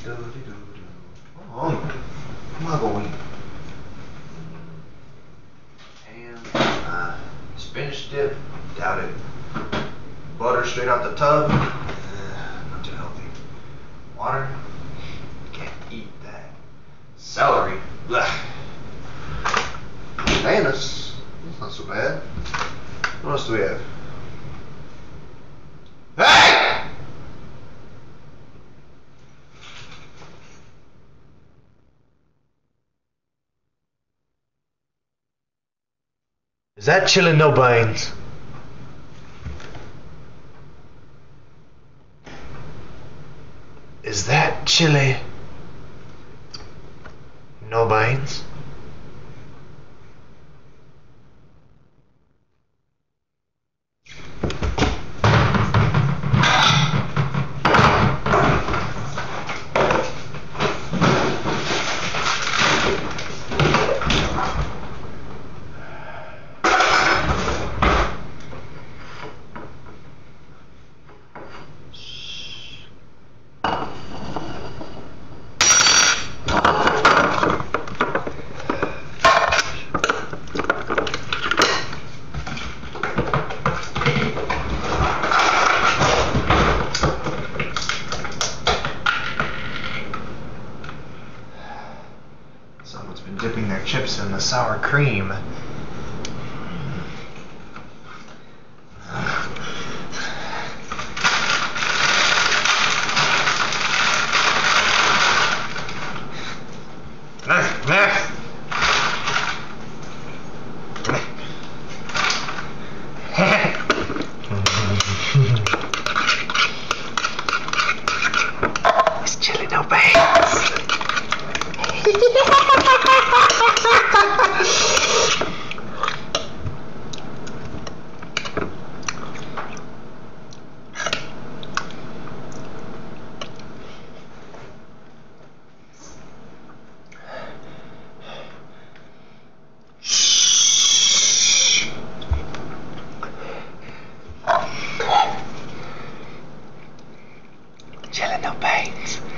Oh, I'm not going. Ham, spinach dip, doubt it. Butter straight out the tub, not too healthy. Water, can't eat that. Celery, blech. Bananas, that's not so bad. What else do we have? Hey! Is that chili no beans? Is that chili no beans? Someone's been dipping their chips in the sour cream. It's chili no beans. Chili no beans.